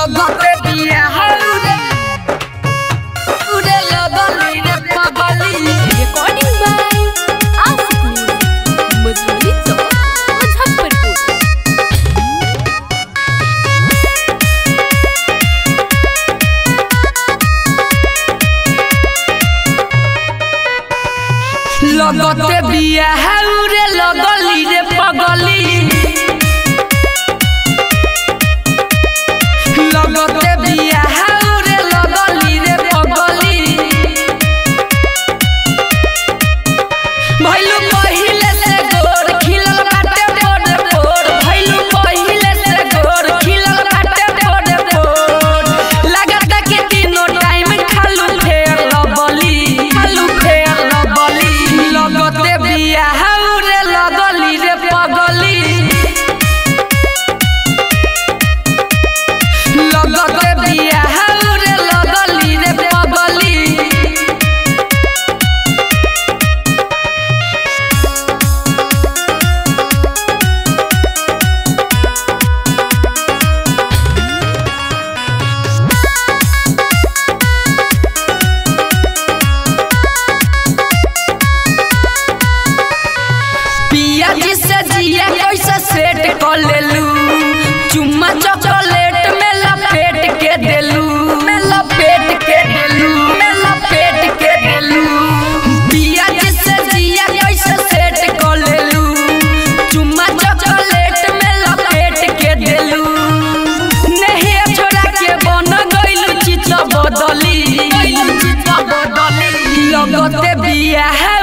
लगते बिया रे उरे लगली रे पगली। रिकॉर्डिंग बाय आसिफ म्यूजिक मजबूरी तो मुजफ्फरपुर। लगते बिया रे लगली रे पगली। लगते बिया रे लगली रे पगली। भइलू पहिले से गोर खिलल बाटे बोर बोर। भइलू पहिले से गोर खिलल बाटे बोर बोर। लगता कि तीनों टाइम खालू फेर लबली खालू फेर लबली। लगते बिया रे लगली रे पगली। लगते बिया रे लगली रे पगली। पिया जी से जिया कैसे सेट कर लेलू। चुम्मा चॉकलेट में लपेट के देलू में लपेट के देलू में लपेट के देलू। पिया जी से जिया कैसे सेट कर लेलू। चुम्मा चॉकलेट में लपेट के देलू। नहीं छोड़ा के बन गइलू चित बदली चित बदली। लगते बिया